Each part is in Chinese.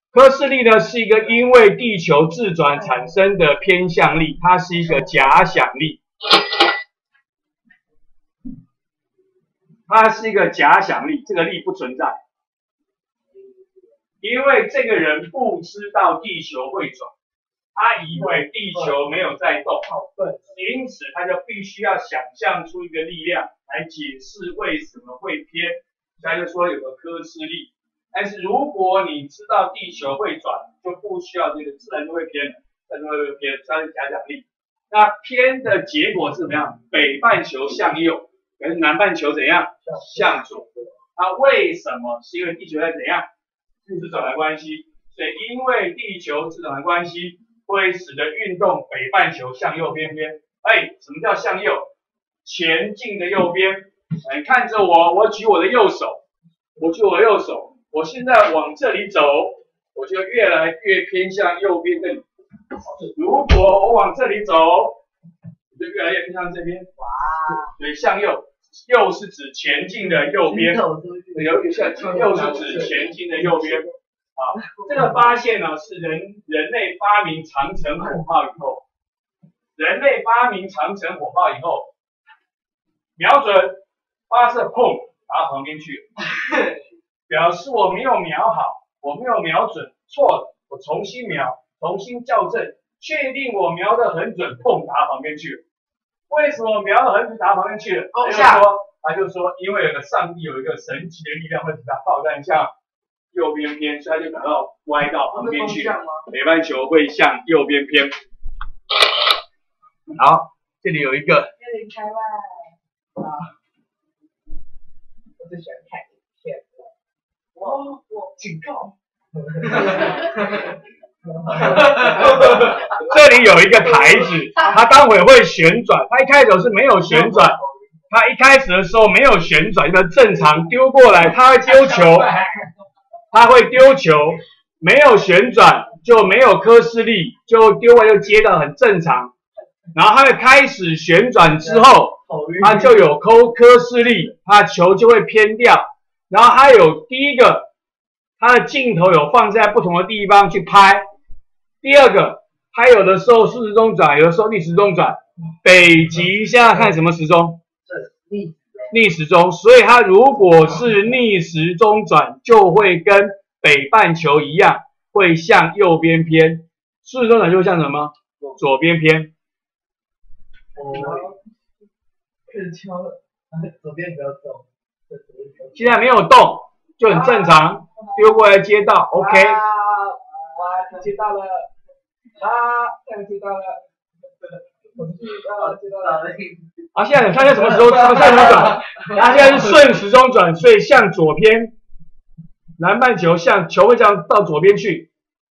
科氏力呢是一个因为地球自转产生的偏向力，它是一个假想力。它是一个假想力，这个力不存在，因为这个人不知道地球会转，他以为地球没有在动，因此他就必须要想象出一个力量来解释为什么会偏，他就说有个科氏力。但是如果你知道地球会转，就不需要这个，自然就会偏了，自然就会偏，它是假想力。那偏的结果是怎么样？北半球向右，跟南半球怎样？向左。它为什么？是因为地球在怎样？自转的关系。所以因为地球自转的关系，会使得运动北半球向右边偏。哎，什么叫向右？前进的右边。你看着我，我举我的右手，我现在往这里走，我就越来越偏向右边这里。如果我往这里走，我就越来越偏向这边。哇！所以向右，右是指前进的右边，有点像右是指前进的右边。啊，这个发现呢是人类发明长城火炮以后，瞄准发射，砰，打到旁边去了。表示我没有瞄好，我没有瞄准，错了，我重新瞄，重新校正，确定我瞄得很准，砰，打到旁边去了。为什么瞄得很准打到旁边去了？他就说，因为上帝有一个神奇的力量会使它爆弹向右边偏，所以他就打到歪到旁边去，北半球会向右边偏。好，这里有一个。 开外啊，我最喜欢看影片了。我警告。 这里有一个台子，它待会会旋转，它一开始是没有旋转，它一开始的时候没有旋转，那正常丢过来，它会丢球，没有旋转就没有科氏力，就丢过来就接到很正常，然后它会开始旋转之后，它就有科氏力，它球就会偏掉，然后它有第一个，它的镜头有放在不同的地方去拍。第二个，它有的时候顺时钟转，有的时候逆时钟转。北极现在看什么时钟？逆时钟。所以它如果是逆时钟转，就会跟北半球一样，会向右边偏。顺时钟转就会向什么？左边偏。 开始敲了，左边不要动。 现在没有动，就很正常。丢过来接到 ，OK。 哇，接到了。这样接到了。接到了。 啊，现在什么时候？现在怎么转？它现在是顺时钟转，所以向左偏。南半球球会这样到左边去。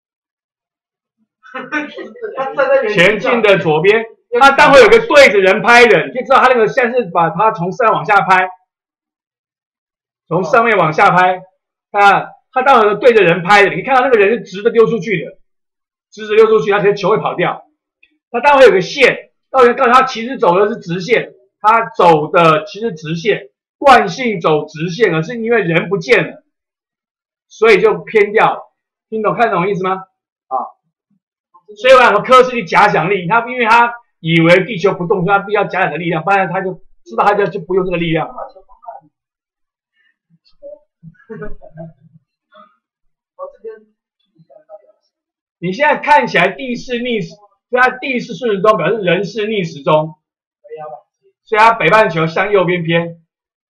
前进的左边，它待会有个对着人拍的，你就知道它那个现在是把它从上往下拍，从上面往下拍。它待会有对着人拍的，你看到那个人是直的丢出去的，它其实球会跑掉。它待会有个线，告诉他其实走的是直线，他走的其实直线，惯性走直线，而是因为人不见了，所以就偏掉了。看懂意思吗？啊，所以我讲科氏力假想力，因为他以为地球不动，所以他必须要假想的力量，不然他就知道他就不用这个力量。你现在看起来地是逆时，所以它地是顺时钟，表示人是逆时钟，所以它北半球向右边偏。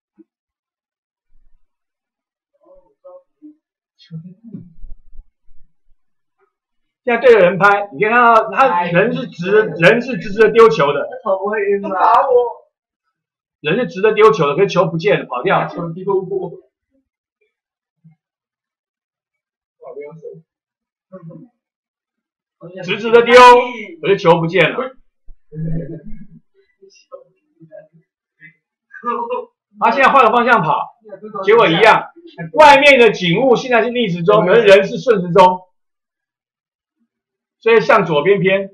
现在对着人拍，你可以看到他人是直的丢球的。 头不会晕吗？ 人是直的丢球的，可是球不见了，跑掉了。球丢过。直的丢，可是球不见了。他现在换个方向跑，结果一样。外面的景物现在是逆时钟，可是人是顺时钟，所以向左边偏。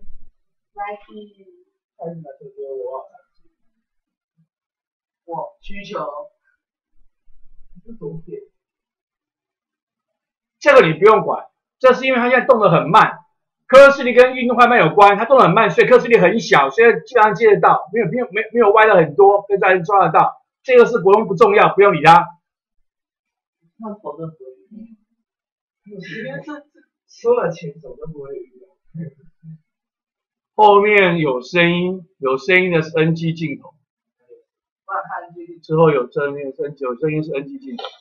我需求。 这个你不用管， 这是因为它现在动得很慢。科氏力跟运动快慢有关，它动得很慢，所以科氏力很小，所以基本上接得到，没有歪的很多，所以大家抓得到。这个是不重要，不用理它。 那头都不会晕，应该是收了钱手都不会晕。 后面有声音的是 NG 镜头。之后有声音是 NG 镜头。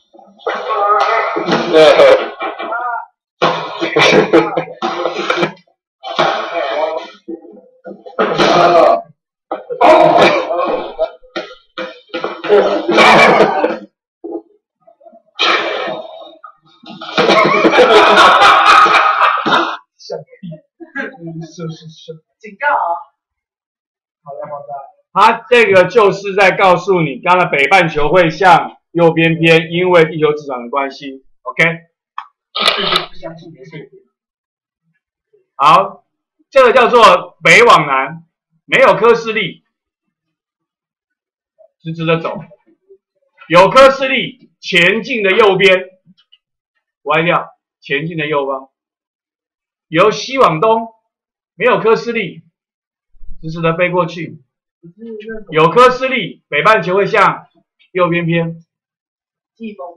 是，警告啊！好的。 它这个就是在告诉你，刚才北半球会向右边偏，因为地球自转的关系。OK。 不相信没睡。 好，这个叫做北往南，没有科氏力，直直的走；有科氏力，前进的右边，歪掉，前进的右方。由西往东，没有科氏力，直直的飞过去。有科氏力，北半球会向右边偏。 季风。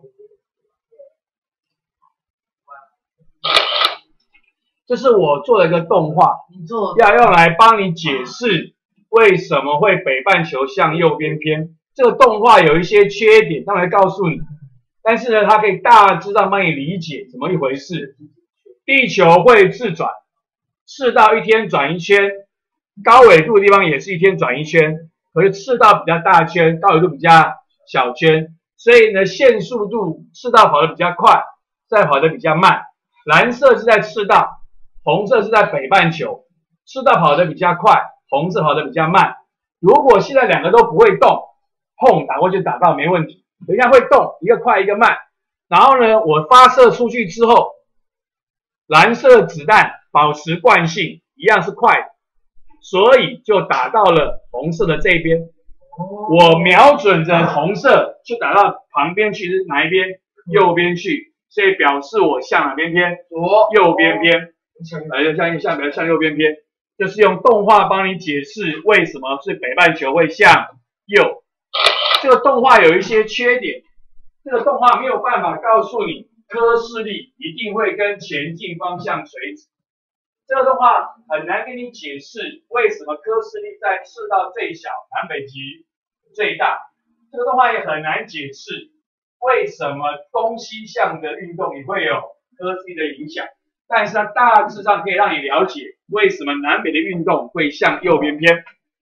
这是我做的一个动画，要用来帮你解释为什么会北半球向右边偏。这个动画有一些缺点，当然告诉你，但是呢，它可以大致上帮你理解怎么一回事。地球会自转，赤道一天转一圈，高纬度的地方也是一天转一圈，可是赤道比较大圈，高纬度比较小圈，所以呢，线速度赤道跑得比较快，再跑得比较慢。蓝色是在赤道，红色是在北半球，赤道跑得比较快，红色跑得比较慢。如果现在两个都不会动，砰打过去打到没问题。等一下会动，一个快一个慢。然后呢，我发射出去之后，蓝色子弹保持惯性，一样是快的，所以就打到了红色的这边。我瞄准着红色就打到旁边去，是哪一边？右边去，所以表示我向哪边偏？右边偏。向右边偏，就是用动画帮你解释为什么是北半球会向右。这个动画有一些缺点，这个动画没有办法告诉你科氏力一定会跟前进方向垂直。这个动画很难给你解释为什么科氏力在赤道最小，南北极最大。这个动画也很难解释为什么东西向的运动也会有科氏力的影响。但是它大致上可以让你了解为什么南北的运动会向右边偏。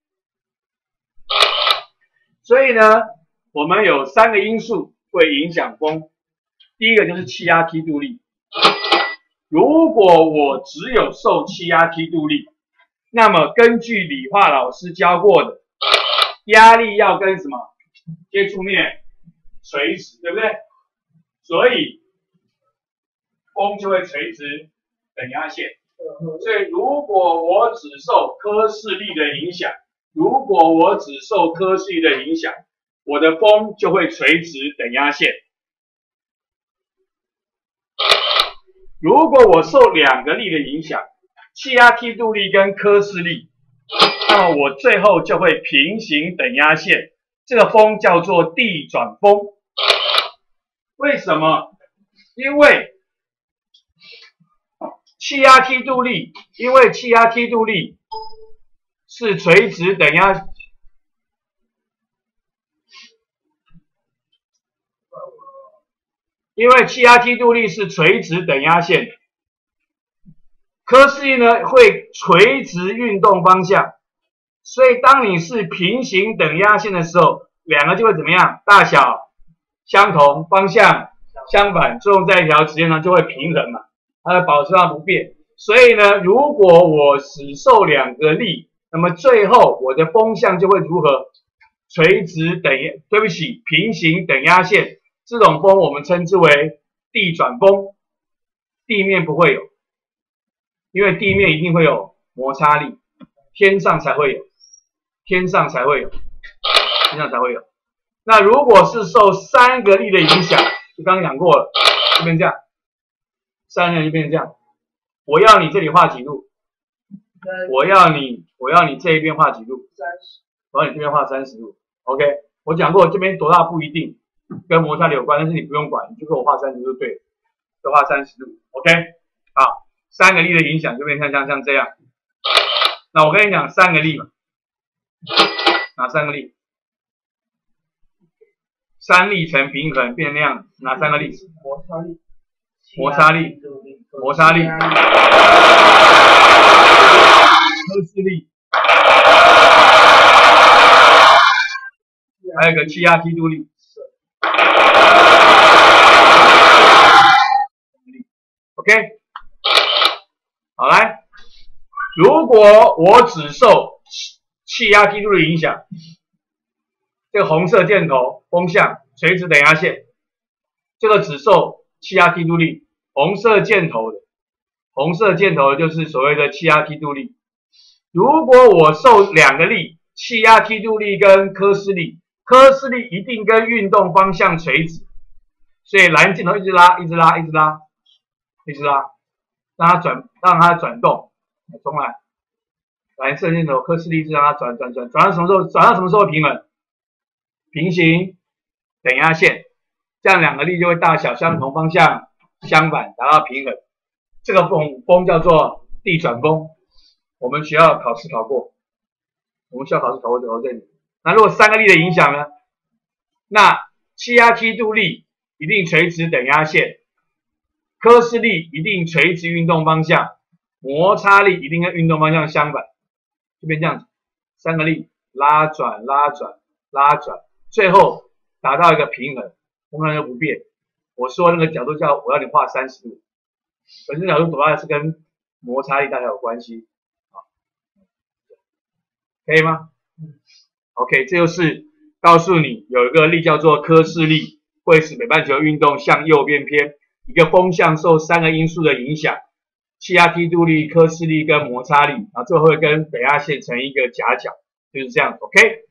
所以呢，我们有3个因素会影响风。第一个就是气压梯度力。如果我只有受气压梯度力，那么根据理化老师教过的，压力要跟什么接触面垂直，对不对？所以风就会垂直等压线。所以如果我只受科氏力的影响，我的风就会垂直等压线。如果我受2个力的影响，气压梯度力跟科氏力，那么我最后就会平行等压线。这个风叫做地转风。为什么？因为气压梯度力是垂直等压。因为气压梯度力是垂直等压线，科氏力呢会垂直运动方向，所以当你是平行等压线的时候，2个就会怎么样？大小相同，方向相反，作用在一条直线上就会平衡嘛，它会保持它不变。所以呢，如果我只受2个力，那么最后我的风向就会如何？平行等压线。这种风我们称之为地转风，地面不会有，因为地面一定会有摩擦力，天上才会有。那如果是受3个力的影响，就刚刚讲过了，就变这样，3个力就变这样， 我要你这里画几度？我要你这一边画几度 ？30。 我要你这边画30度。OK， 我讲过这边多大不一定，跟摩擦力有关，但是你不用管，你就给我画30度对，就画30度。OK， 好，3个力的影响就变成像这样。那我跟你讲3个力嘛，哪3个力？3力乘平衡变成那样，哪3个力？ 摩擦力。 摩擦力。摩擦力。科氏力。还有一个气压梯度力。OK， 好来，如果我只受气压梯度的影响，这个红色箭头风向垂直等压线，这个只受气压梯度力，红色箭头的就是所谓的气压梯度力。如果我受2个力，气压梯度力跟科氏力，科氏力一定跟运动方向垂直，所以蓝箭头一直拉，让它转动。重来，蓝色箭头科氏力一直让它转到什么时候？转到什么时候平衡？平行等压线，这样2个力就会大小相同，方向相反，达到平衡。这个风叫做地转风，我们学校考试考过这里。那如果3个力的影响呢？那气压梯度力一定垂直等压线，科氏力一定垂直运动方向，摩擦力一定跟运动方向相反，就变这样子，3个力拉转，最后达到一个平衡，风向就不变。我说那个角度叫我要你画30度，本身角度多大是跟摩擦力大小有关系，可以吗？OK， 这就是告诉你有一个力叫做科氏力，会使北半球运动向右边偏。一个风向受3个因素的影响，气压梯度力、科氏力跟摩擦力，然后最后会跟等压线成一个夹角，就是这样 ，OK。